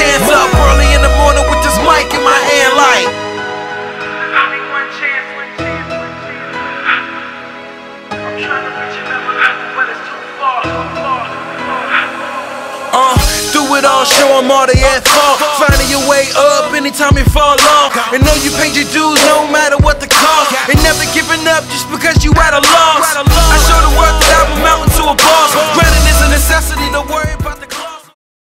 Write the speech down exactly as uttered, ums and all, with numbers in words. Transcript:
chance. Up early in the morning with this mic in my hand like Only one chance, one chance, one chance. I'm trying to reach another level, but it's too far, too far, too far. Uh, do it all, show them all they at fault. Finding your way up anytime you fall off. And know you paid your dues no matter what the cost. And never giving up just because you at a loss. I show the world that I'm a mountain to a boss. Granted, it's a necessity to worry about the